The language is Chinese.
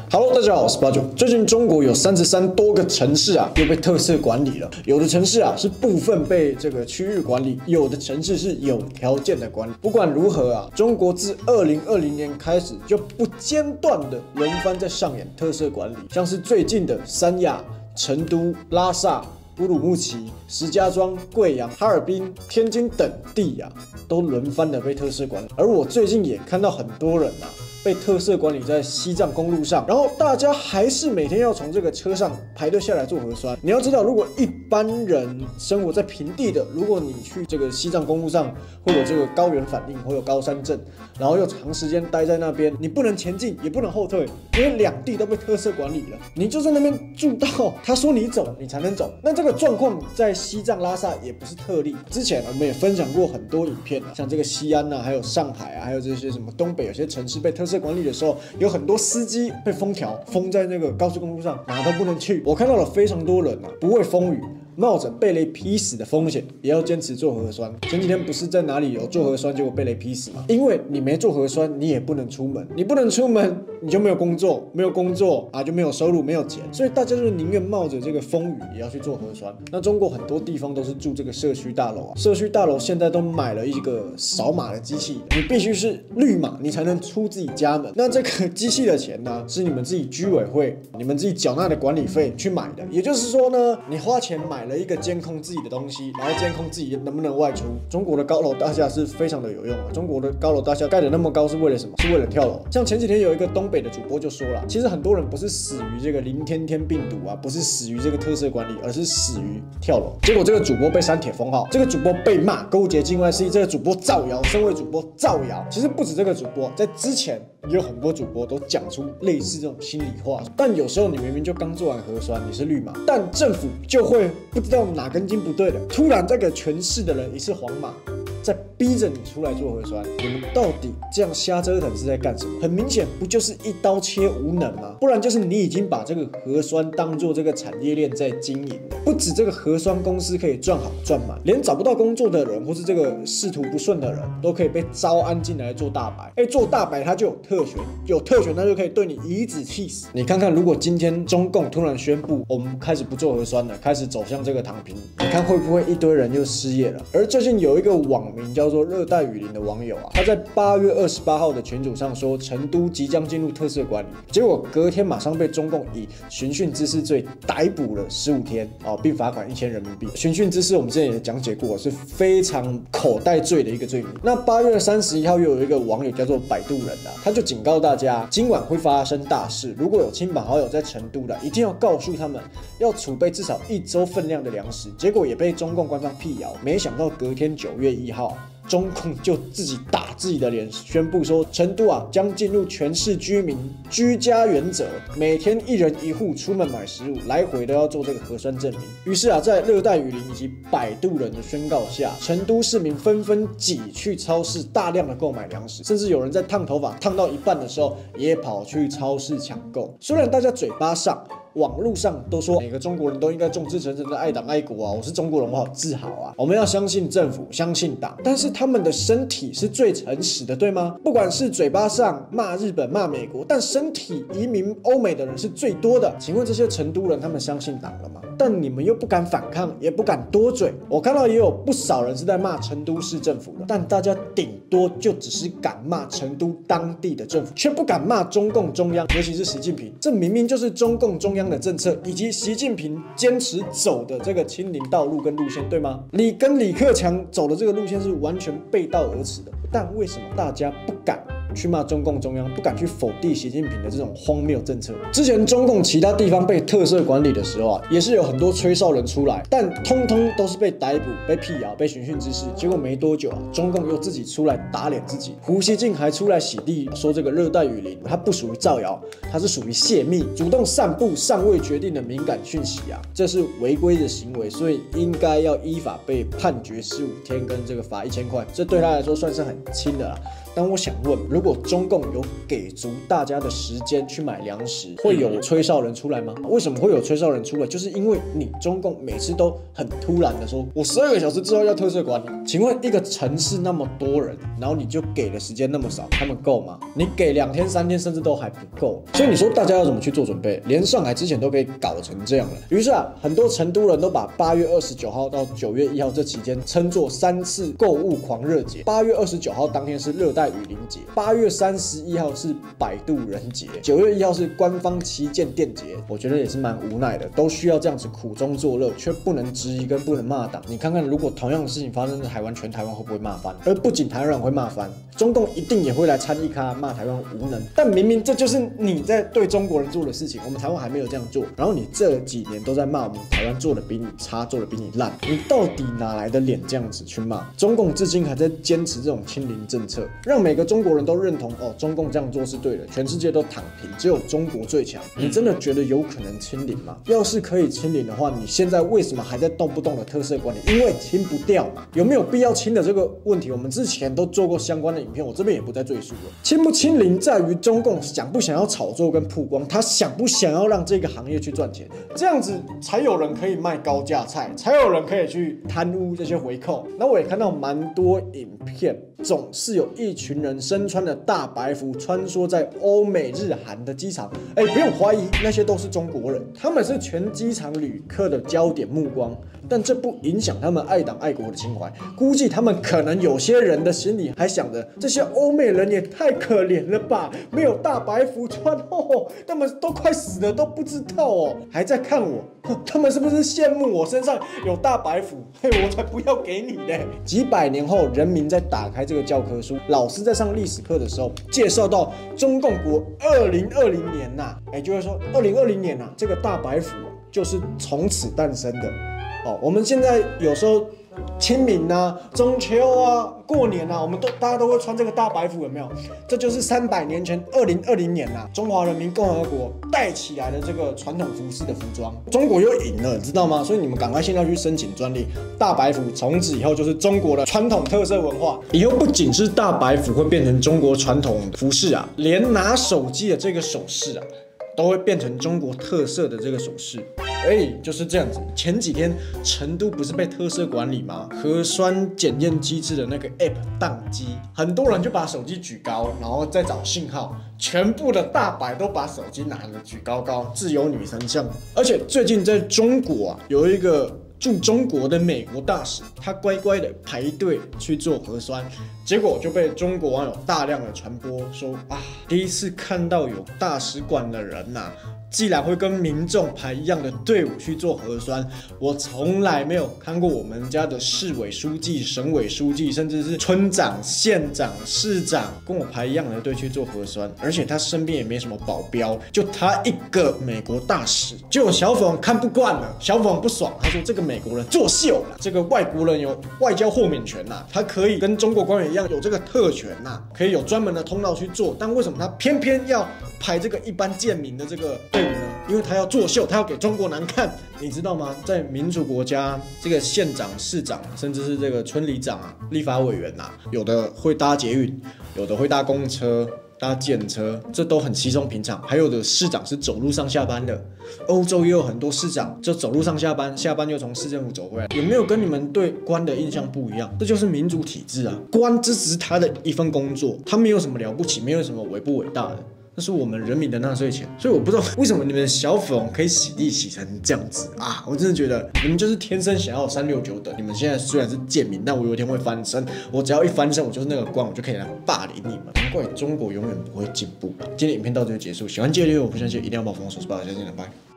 Hello， 大家好，我是89。最近中国有33多个城市又被特色管理了，有的城市是部分被这个区域管理，有的城市是有条件的管理。不管如何中国自2020年开始就不间断的轮番在上演特色管理，像是最近的三亚、成都、拉萨、乌鲁木齐、石家庄、贵阳、哈尔滨、天津等地都轮番的被特色管理。而我最近也看到很多人被特色管理在西藏公路上，然后大家还是每天要从这个车上排队下来做核酸。你要知道，如果一般人生活在平地的，如果你去这个西藏公路上会有这个高原反应，会有高山症，然后又长时间待在那边，你不能前进，也不能后退，因为两地都被特色管理了。你就在那边住到他说你走，你才能走。那这个状况在西藏拉萨也不是特例。之前我们也分享过很多影片像这个西安还有上海还有这些什么东北有些城市被特色管理的时候，有很多司机被封条，封在那个高速公路上，哪都不能去。我看到了非常多人不畏风雨，冒着被雷劈死的风险，也要坚持做核酸。前几天不是在哪里有做核酸，结果被雷劈死吗？因为你没做核酸，你也不能出门，你不能出门，你就没有工作，没有工作就没有收入，没有钱，所以大家就宁愿冒着这个风雨也要去做核酸。那中国很多地方都是住这个社区大楼社区大楼现在都买了一个扫码的机器，你必须是绿码，你才能出自己家门。那这个机器的钱是你们自己居委会、你们自己缴纳的管理费去买的。也就是说你花钱买了一个监控自己的东西，然后监控自己能不能外出。中国的高楼大厦是非常的有用中国的高楼大厦盖得那么高是为了什么？是为了跳楼。像前几天有一个东北的主播就说了，其实很多人不是死于这个林天天病毒不是死于这个特色管理，而是死于跳楼。结果这个主播被删帖封号，这个主播被骂勾结境外势力，这个主播造谣，身为主播造谣。其实不止这个主播，在之前也有很多主播都讲出类似这种心里话。但有时候你明明就刚做完核酸，你是绿码，但政府就会不知道哪根筋不对的，突然再给全市的人一次黄码，在逼着你出来做核酸。你们到底这样瞎折腾是在干什么？很明显不就是一刀切无能吗？不然就是你已经把这个核酸当做这个产业链在经营了。不止这个核酸公司可以赚好赚满，连找不到工作的人或是这个仕途不顺的人都可以被招安进来做大白。做大白他就有特权，有特权他就可以对你颐指气使。你看看，如果今天中共突然宣布我们开始不做核酸了，开始走向这个躺平，你看会不会一堆人又失业了？而最近有一个网名叫做热带雨林的网友他在8月28号的群组上说成都即将进入特色管理，结果隔天马上被中共以寻衅滋事罪逮捕了15天并罚款1000人民币。寻衅滋事我们之前也讲解过，是非常口袋罪的一个罪名。那8月31号又有一个网友叫做摆渡人他就警告大家今晚会发生大事，如果有亲朋好友在成都的，一定要告诉他们要储备至少1周分量的粮食。结果也被中共官方辟谣，没想到隔天9月1号中共就自己打自己的脸，宣布说成都将进入全市居民居家原则，每天1人1户出门买食物，来回都要做这个核酸证明。于是在热带雨林以及摆渡人的宣告下，成都市民纷纷挤去超市大量的购买粮食，甚至有人在烫头发烫到一半的时候也跑去超市抢购。虽然大家嘴巴上网络上都说每个中国人都应该众志成城的爱党爱国我是中国人，我好自豪我们要相信政府，相信党，但是他们的身体是最诚实的，对吗？不管是嘴巴上骂日本骂美国，但身体移民欧美的人是最多的。请问这些成都人他们相信党了吗？但你们又不敢反抗，也不敢多嘴。我看到也有不少人是在骂成都市政府的，但大家顶多就只是敢骂成都当地的政府，却不敢骂中共中央，尤其是习近平。这明明就是中共中央的政策，以及习近平坚持走的这个清零道路跟路线，对吗？你跟李克强走的这个路线是完全背道而驰的，但为什么大家不敢去骂中共中央，不敢去否定习近平的这种荒谬政策？之前中共其他地方被特色管理的时候也是有很多吹哨人出来，但通通都是被逮捕、被辟谣、被寻衅滋事。结果没多久中共又自己出来打脸自己。胡锡进还出来洗地，说这个热带雨林它不属于造谣，它是属于泄密，主动散布尚未决定的敏感讯息这是违规的行为，所以应该要依法被判决15天跟这个罚1000块，这对他来说算是很轻的啦。 但我想问，如果中共有给足大家的时间去买粮食，会有吹哨人出来吗？为什么会有吹哨人出来？就是因为你中共每次都很突然的说，我12个小时之后要特色管理。请问一个城市那么多人，然后你就给的时间那么少，他们够吗？你给2天3天甚至都还不够。所以你说大家要怎么去做准备？连上海之前都可以搞成这样了。于是很多成都人都把8月29号到9月1号这期间称作3次购物狂热节。8月29号当天是热带雨林节，8月31号是摆渡人节，9月1号是官方旗舰店节。我觉得也是蛮无奈的，都需要这样子苦中作乐，却不能质疑跟不能骂党。你看看，如果同样的事情发生在台湾，全台湾会不会骂翻？而不仅台湾人会骂翻，中共一定也会来参一咖骂台湾无能。但明明这就是你在对中国人做的事情，我们台湾还没有这样做，然后你这几年都在骂我们台湾做的比你差，做的比你烂，你到底哪来的脸这样子去骂？中共至今还在坚持这种清零政策，让每个中国人都认同哦，中共这样做是对的，全世界都躺平，只有中国最强。你真的觉得有可能清零吗？要是可以清零的话，你现在为什么还在动不动的特色管理？因为清不掉嘛。有没有必要清的这个问题，我们之前都做过相关的影片，我这边也不再赘述了。清不清零在于中共想不想要炒作跟曝光，他想不想要让这个行业去赚钱，这样子才有人可以卖高价菜，才有人可以去贪污这些回扣。那我也看到蛮多影片，总是有一群人身穿的大白服穿梭在欧美日韩的机场，不用怀疑，那些都是中国人，他们是全机场旅客的焦点目光。但这不影响他们爱党爱国的情怀，估计他们可能有些人的心里还想着，这些欧美人也太可怜了吧，没有大白服穿哦，他们都快死了都不知道哦，还在看我，他们是不是羡慕我身上有大白服？我才不要给你嘞！几百年后，人民在打开这个教科书，老师在上历史课的时候介绍到中共国2020年呐，就会说2020年呐，这个大白服就是从此诞生的。我们现在有时候清明啊、中秋啊、过年啊，大家都会穿这个大白服，有没有？这就是300年前2020年呐，中华人民共和国带起来的这个传统服饰的服装。中国又赢了，知道吗？所以你们赶快现在去申请专利，大白服从此以后就是中国的传统特色文化。以后不仅是大白服会变成中国传统服饰啊，连拿手机的这个手势啊，都会变成中国特色的这个手势。就是这样子。前几天成都不是被特色管理吗？核酸检验机制的那个 App 宕机，很多人就把手机举高，然后再找信号，全部的大白都把手机拿着举高高，自由女神像。而且最近在中国啊，有一个驻中国的美国大使，他乖乖的排队去做核酸，结果就被中国网友大量的传播说第一次看到有大使馆的人呐，既然会跟民众排一样的队伍去做核酸，我从来没有看过我们家的市委书记、省委书记，甚至是村长、县长、市长跟我排一样的队去做核酸，而且他身边也没什么保镖，就他一个美国大使。结果小粉看不惯了，小粉不爽，他说这个美国人作秀啦，这个外国人有外交豁免权呐，他可以跟中国官员一样有这个特权呐，可以有专门的通道去做，但为什么他偏偏要排这个一般贱民的这个队伍呢？因为他要作秀，他要给中国难看，你知道吗？在民主国家，这个县长、市长，甚至是这个村里长啊、立法委员啊，有的会搭捷运，有的会搭公车、搭电车，这都很稀松平常。还有的市长是走路上下班的，欧洲也有很多市长就走路上下班，下班就从市政府走回来。有没有跟你们对官的印象不一样？这就是民主体制啊！官这只是他的一份工作，他没有什么了不起，没有什么伟不伟大的。那是我们人民的纳税钱，所以我不知道为什么你们的小粉可以洗地洗成这样子啊！我真的觉得你们就是天生想要369的。你们现在虽然是贱民，但我有一天会翻身，我只要一翻身，我就是那个官，我就可以来霸凌你们。难怪中国永远不会进步。今天影片到这就结束，喜欢记得留言，我不相信一定要帮我封锁，下次见，拜。